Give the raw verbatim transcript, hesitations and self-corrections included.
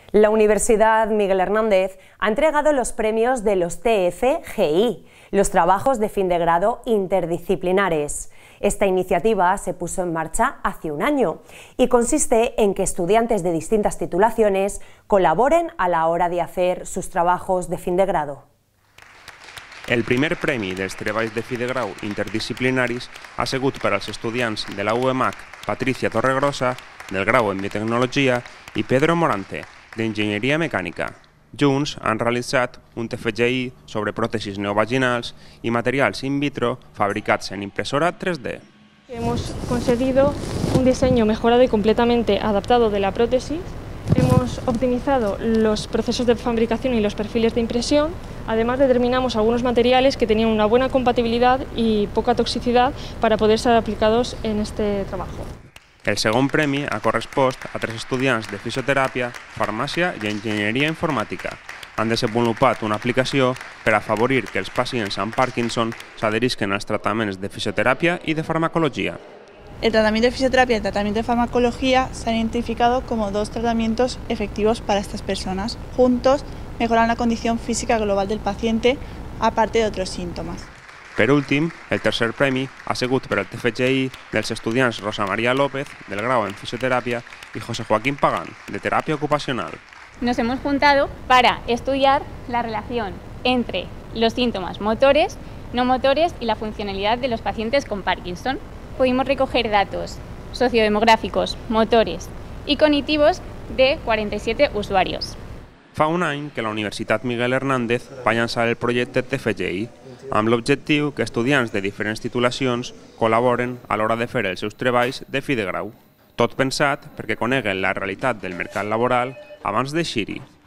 La Universidad Miguel Hernández ha entregado los premios de los T F G I, los trabajos de fin de grado interdisciplinares. Esta iniciativa se puso en marcha hace un año y consiste en que estudiantes de distintas titulaciones colaboren a la hora de hacer sus trabajos de fin de grado. El primer premi dels treballs de fi de grau interdisciplinaris ha sigut per als estudiants de la U E M A C Patricia Torregrossa, del grau en Biotecnologia, i Pedro Morante, d'Enginyeria Mecànica. Junts han realitzat un T F G I sobre pròtesis neovaginals i materials in vitro fabricats en impresora tres D. Hemos conseguido un diseño mejorado y completamente adaptado de la prótesis. Hemos optimizado los procesos de fabricación y los perfiles de impresión. Además, determinamos algunos materiales que tenían una buena compatibilidad y poca toxicidad para poder ser aplicados en este trabajo. El segon premi ha correspost a tres estudiants de fisioteràpia, farmàcia i enginyeria informàtica. Han desenvolupat una aplicació per afavorir que els pacients amb Parkinson s'adherisquen als tractaments de fisioteràpia y de farmacología. El tratamiento de fisioterapia y el tratamiento de farmacología se han identificado como dos tratamientos efectivos para estas personas. Juntos mejoran la condición física global del paciente, aparte de otros síntomas. Per últim, el tercer premi ha sigut per al T F G I dels estudiants Rosa María López, del grau en fisioterapia, y José Joaquín Pagán, de terapia ocupacional. Nos hemos juntado para estudiar la relación entre los síntomas motores, no motores y la funcionalidad de los pacientes con Parkinson. Pudimos recoger datos sociodemográficos, motores y cognitivos de cuarenta y siete usuarios. Fa un any que la Universitat Miguel Hernández va llançar el projecte T F G I, amb l'objectiu que estudiants de diferents titulacions col·laboren a l'hora de fer els seus treballs de fi de grau. Tot pensat perquè coneguen la realitat del mercat laboral abans d'eixir-hi.